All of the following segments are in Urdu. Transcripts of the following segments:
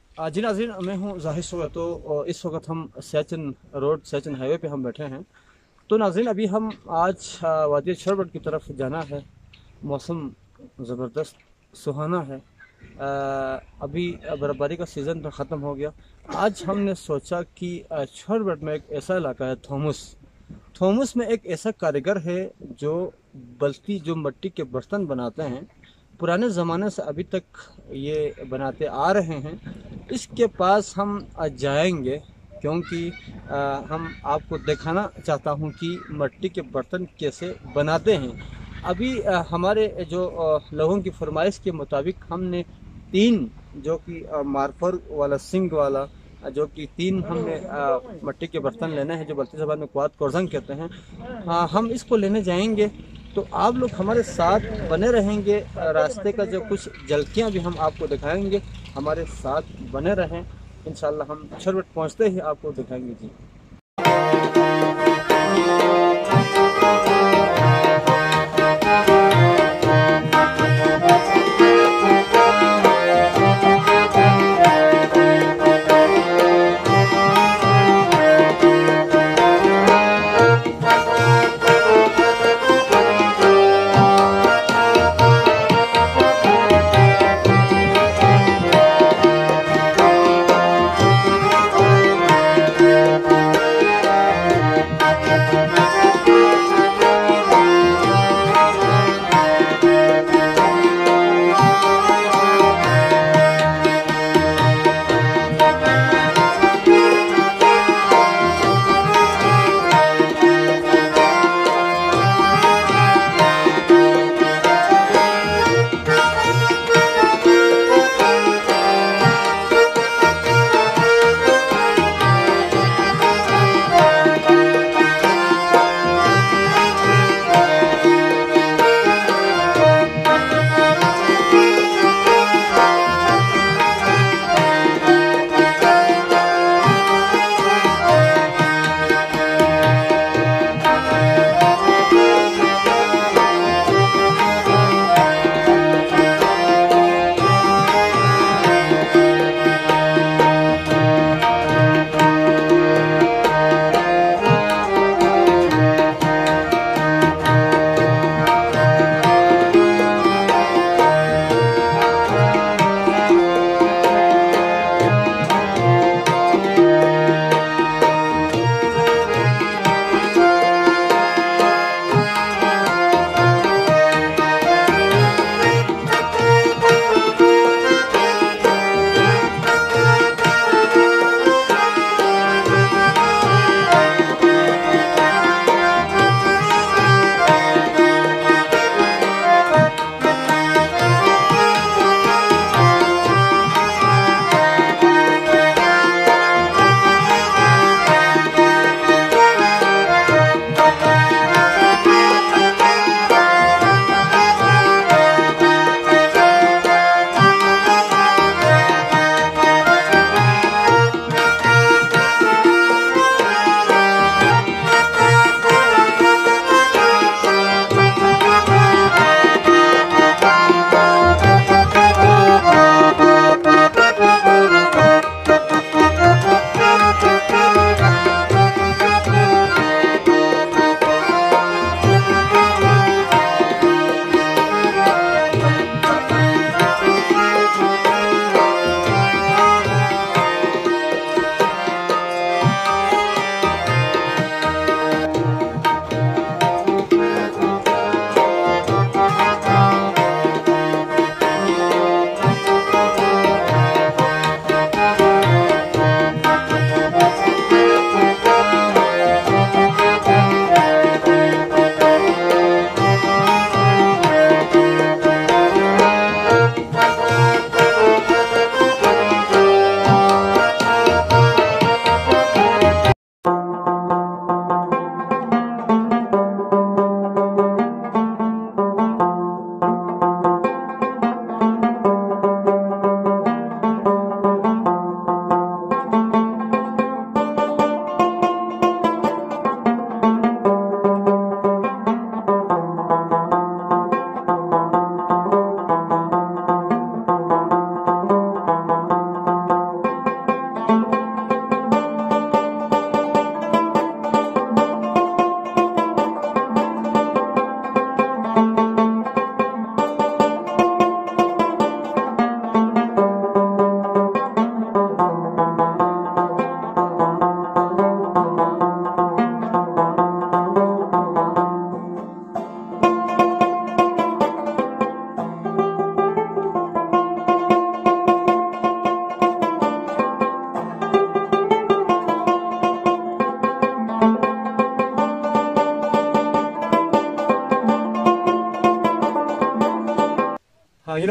जी नाज़रीन, मैं हूँ ज़ाहिर सुगत। तो इस वक्त हम सैचन रोड सैचन हाईवे पे हम बैठे हैं। तो नाज़रीन, अभी हम आज वादी शरबट की तरफ जाना है। मौसम ज़बरदस्त सुहाना है। अभी बर्फ़बारी का सीज़न तो ख़त्म हो गया। आज हमने सोचा कि शरबट में एक ऐसा इलाका है थोमस। थोमस में एक ऐसा कारीगर है जो जो मिट्टी के बर्तन बनाते हैं। पुराने ज़माने से अभी तक ये बनाते आ रहे हैं। इसके पास हम जाएंगे, क्योंकि हम आपको दिखाना चाहता हूं कि मिट्टी के बर्तन कैसे बनाते हैं। अभी हमारे जो लोगों की फरमाइश के मुताबिक हमने तीन, जो कि मार्फर वाला, सिंग वाला, जो कि तीन हमने मिट्टी के बर्तन लेने हैं, जो बल्ती ज़बान में क्वात कोरजंग कहते हैं। हम इसको लेने जाएंगे। तो आप लोग हमारे साथ बने रहेंगे। रास्ते का जो कुछ झलकियाँ भी हम आपको दिखाएंगे। हमारे साथ बने रहें। इंशाल्लाह हम शरबट पहुँचते ही आपको दिखाएंगे जी।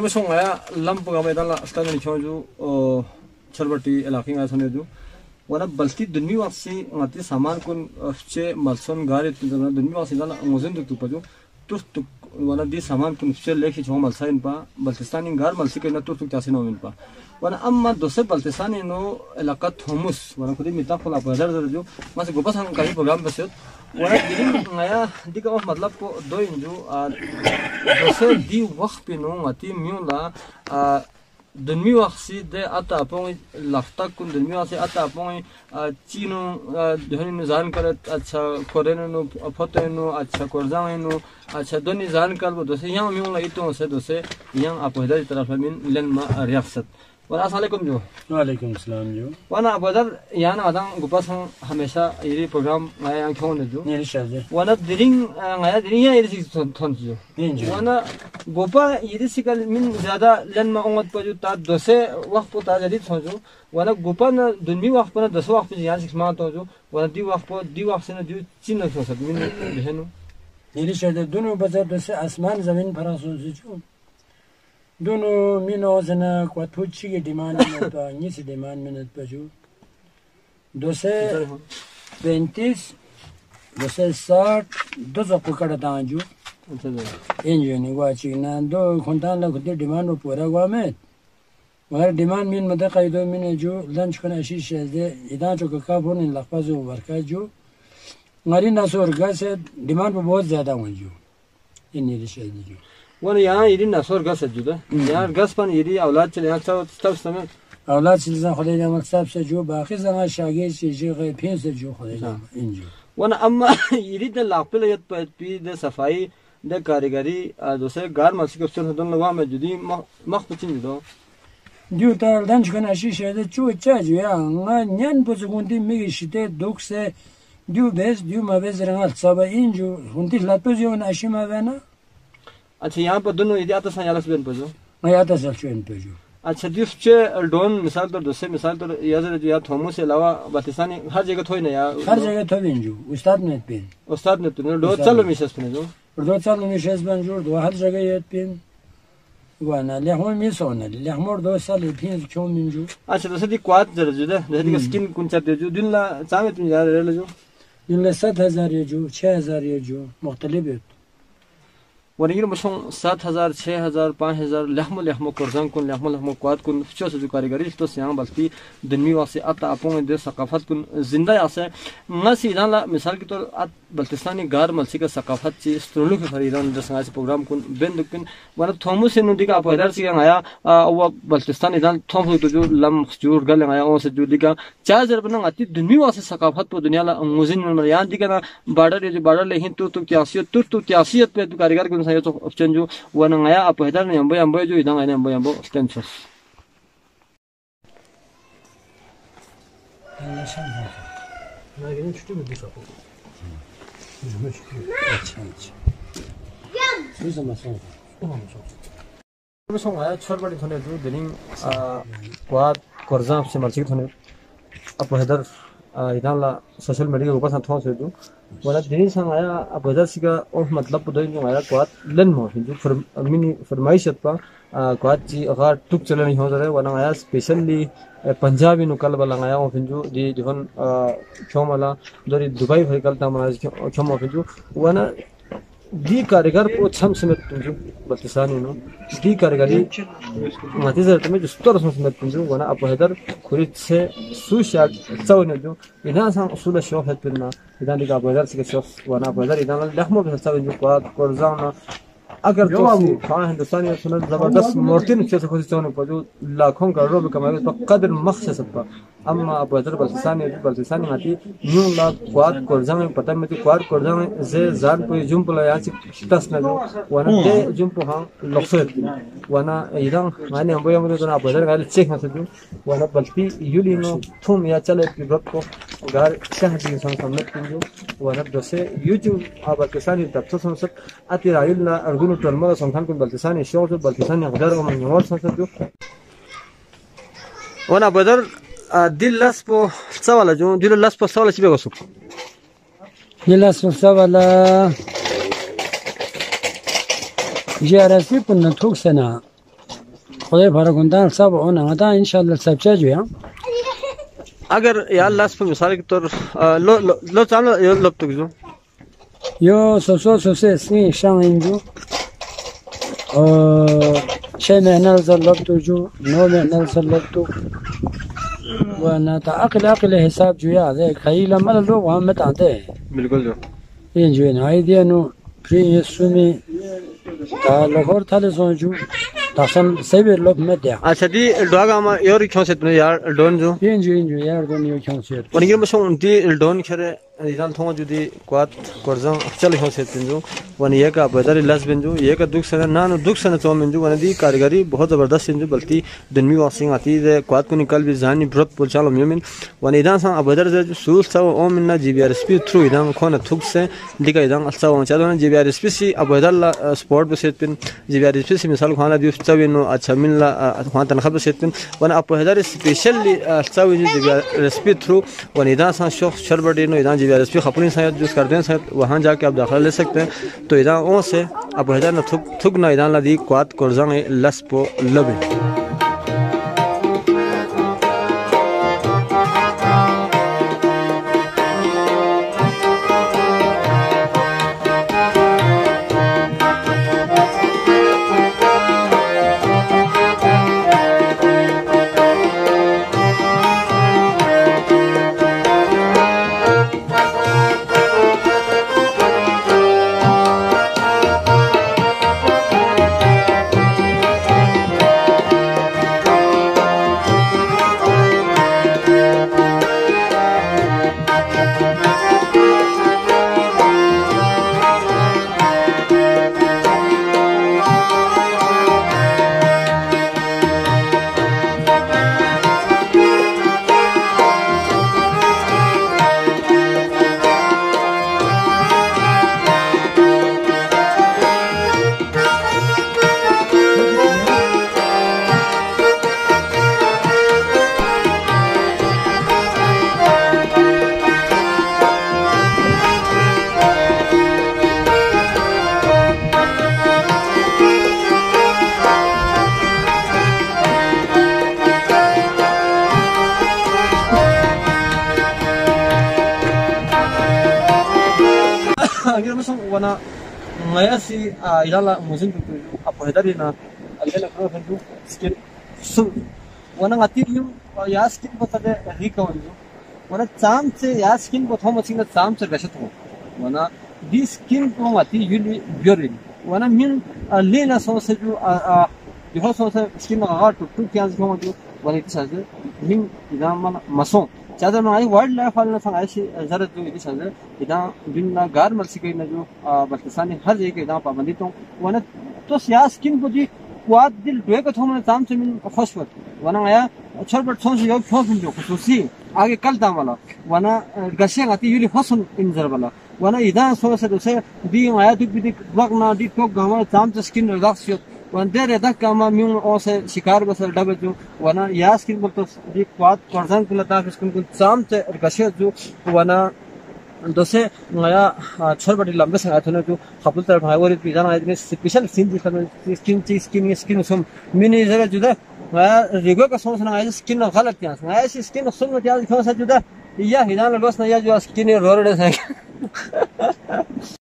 مسوں آیا لمپ کا میدان اسٹار نشوں جو چھربٹی علاقے میں سنے جو وانا بلتی دنمی واقعی آتی سامان کن فچے ملسون گاری دنمی واقعی دانا موزن تو پجو تو وانا دی سامان کن فچے لیکھی چھو ملسائن پا بلتستانی گار ملسی کرنا تو تاسی نومن پا وانا اما دوسرے بلتستانی نو علاقہ تھومس وانا خودی میتا خلا پہدر در جو ماسے گوپس ہم کاری پروگرام بسیت وانا دیرین آیا دی کا مطلب کو دو انجو دوسرے دی وقت پی نو آتی میولا دنمی واقعی دے آتا اپنی لفتا کن دنمی واقعی آتا اپنی چینو دہنی نزان کرت اچھا کورینو نو پھوتینو اچھا کورزانینو اچھا دونی زان کر وہ دوسرے یہاں میولا ایتوں سے دوسرے یہاں اپویدر طرف من لنما ریاست وانا السلام علیکم جو وعلیکم السلام جو وانا اپویدر یہاں آدھان گپاس ہوں ہمیشہ یہ پروگرام آیا آنکھوں نے جو وانا درین آیا درین یہاں یہ سی تھون جو وانا گوپا یہ سی کل من زیادہ لنما اونگت پا جو تا دوسرے وقت پا تا جدید تھون جو وانا گوپا نا دنمی وقت پا نا دوسرے وقت پا یہاں سکس مانتا جو وانا دی وقت سے نا جو چین نکسو سکت من بہنو یہ شده دونو بذار دوسته اسمان زمین پراسوزی جو دونو مینو زنا قطو چیگه دیمان منت با نیس دیمان منت با جو دوسته 35 دوسته 60 دوزا پکڑ دان جو اینجو نگوه چیگ نان دو کنتان لکتی دیمان رو پورا گوامد مگر دیمان مین مدقای دو مین جو لنچ کن اشی شده ایدان چو که کابون این لقبازو ورکا جو ماری ناسور گاس ڈیمانڈ پہ بہت زیادہ ہوئی جو یہ نیری شاید جو وانا یہاں یہ ناسور گاس جو دا یہاں گاس پان یہ اولاد چلے یہاں تب سمے اولاد چلے خدا جامع صاحب سے جو باقی زمان شاگیر سے جو غیر پھین سے جو خدا جامع ان جو وانا اما یہ دا لاقپل یت پی دا صفائی دا کاریگری دوسرے گار ملسی کفچر ہدن لگا میں جدی مخبچین جو جو تا لنچ کن اشی شاید چو چا جو یا نیان پوزگوندی میگی شده دوک سے دیو بیس دیو مبیز رنگال صابا این جو خونتی لطوزی و ناشی مبینا اچھا یہاں پر دونوں ایدی آتا سان یالس بین پجو میں آتا سال چوین پجو اچھا دیو فچے ڈون مثال طور دوسرے مثال طور یازر جو یا تھومو سے علاوہ باتستانی ہر جگہ تھوئی نا یا ہر جگہ تھوین جو استاد نیت پین استاد نیت پین دو چلو میشس پین جو دو چلو میشس پین جو دو ہر جگہ یت پین وانا لحمون میسونا لحمور دو سال پین چون من جو اچھا دوسرے دی کوات جر جو دا دوسرے دی سکین کنچا دے جو دن لا چاہمت من جا رہے جو این 7,000 جو 6,000 جو مختلف ہے ونگیر مشون 7,000 6,000 5,000 لحم کرزان کن لحم قوات کن فچو سے جو کاریگری تو سیاں بلتی دنمی واسے آتا اپوں دے ثقافت کن زندہ آسے ناسی ایدان لا مثال کی طور آت بلتستانی گار ملسی کا ثقافت چی سترلو کے خریدان در سنگاسی پروگرام کن بین دکن وانا تھومو سے نو دیکھا اپو ادار سیاں آیا او بلتستان ایدان تھومو تو جو لم جور گل آیا اون سے جو دیکھا 4,000 بنام آتی دنمی واسے ثقافت پو دنیا لا موزین من یہاں دیکھا نا بارڈر جو بارڈر لے ہن تو کیاسیت پہ کاریگر کن سایو تو option جو وانا ngaya apa hedar ni ambo jo idang ane ambo stensos na gelin çütü mü dışa ko bu zaman sonra tamam çok bu sonra çorbali thone du denin quad korzam se marchi thone apa hedar idang la social media ऊपर सा थों से दू वाला दिन संग आया अब इधर सिका और मतलब तो जो आया क्वाद लन मो जो मिनी फरमाइश पा क्वाद जी अगर टुक चलनी हो रहा है वाला आया स्पेशली पंजाबी नुकल वाला आया और फिर जो दी जोन क्यों वाला दरी दुबई भर कल ता मना क्यों मो फिर जो वाला दी कारीगर को छम समेत जो बलतिसानी नो दी कारीगरी मातीजर में जो स्टोर समेत जो वाला अब इधर खुरिद से सुशा चावने जो इधर सा उसूल शो है पिना इधर दिखा बाजार से शो वाला बाजार इधर लहमो के चाव जो क्वाद कोरजाना अगर तो हाँ हिंदुस्तानी सुनत जबरदस्त मोर्टिन से खुद चावने पर जो लाखों करोड़ों में कमाए तो कदर मखसस पर अम्मा अब इधर बलतिसानी आती न्यू ला क्वाद कोरजाना पता में तो क्वाद कोरजाना जे जान पे जुम पला यहाँ से टस ना जो वाना दे जुम पे हाँ लक्ष्य वाना इधर माने हम बोया मुझे तो ना अब इधर गाली चेक मत जो वाना बल्कि यूली नो थूम या चले पिबक को गार शहर की संग सम्मत जो वाना दोसे यूट्यूब अब बलतिसानी तब तो संसद आती रायुल ना अर्गुनो टर्मल संस्थान को बलतिसानी शो जो बलतिसानी हजार को मंगवार संसद जो वाना बदर दिल लस पो सवाल जो दिल लस पो सवाल चिबे गसुक दिल लस पो सवाल جارسی پن نتوک سنا خدای فرقوندن سب اون آتا انشالله سبچه جویا اگر یا اللہ اس پر مثال کے طور لو چالو لب تک جو یو سوسه اسمی شان اینجو شيء مهنال زلبتو جو نو مهنال زلبتو وانا عقل حساب جو يا ذاك خيل مال لو وهم تعده بالکل جو این جو نهاية دي انو في يسومي تا لغور تالي جو تاسم سيبر لوب مديا اچھا دی ڈوگا ما یور کیوں سے یار ڈون جو این جو یار دون یو کیوں سے ونگیر مسون دی ڈون کھرے ایدان تھو جو دی کوات کورزان چل کیوں سے جو ون یہ کا بدر لس بن جو یہ کا دکھ سن نان دکھ سن تو من جو ون دی کاریگری بہت زبردست جو بلتی دنمی واسنگ آتی ہے کوات کو نکل بھی زانی برت پول چالو میمن ون ایدان سان ابدر جو سول سو او من G B R S P through ایدان کھون تھوک سے دی کا ایدان اچھا ون چالو G B R S P سی ابدر سپورٹ بسیت پن G B R S P سی مثال کھانا دی چوینو اچھا من لا کھان تنخب بسیت پن ون ابدر اسپیشلی چوی G B R S P through ون ایدان سان شوق شربڑی نو ایدان G B R S P خپنی سایت جو کرتے ہیں وہاں جا کے آپ داخلہ لے سکتے ہیں تو ایدان اون سے اب ہدار نہ تھک نہ ایدان لا دی کوات کورزان لس پو لبے اگر مثلا وانا مياسي يلا موزين ابو هدارينا الجنة كروه فندو سكين سو وانا غاتيريوم يا سكين بوتاده ريكا وندو وانا تام سے يا سكين بوتهم سينا تام سے گشتو وانا دي سكين بوماتي يولي بيورين وانا من لينا سوسجو يهو سوسه سكين غاټو تو کیاز کومو وانا تسازه من اذا ما مسون چادر میں وائلڈ لائف والے نے ایسی ضرورت جو اس ہے اذا بنا گار مرسی نے جو بلکستانی ہر جگہ کے اذا پابندی تو وانا تو سیاس کن کو دی قوات دل دوے کو تھوم تام سے من خوشوت وانا آیا چھڑ چھون سے یو چھون جو خصوصی آگے کل دام والا وانا گشے غتی یلی حسن انذر والا وانا اذا سو سے دی آیا دی بلغنا دی تو گاما تام سے سکن رخصت وندر دا کما میون او سے شکار بسر ڈبے جو وانا یاس کی بولتا دی قوات کورزان کو لتا اس کو سام سے گشے جو وانا دوسے نیا چھڑ بڑی لمبے سے آتے ہیں جو خپل طرف ہے اور بھی جانا ہے اسپیشل سین دی سکین سم منی ذرا جدا ریگو کا سوچ نہ ہے سکین غلط کیا ہے اس سکین سن میں کیا کھا سکتا یا ہدان لوس نہ یا جو سکین روڑ ہے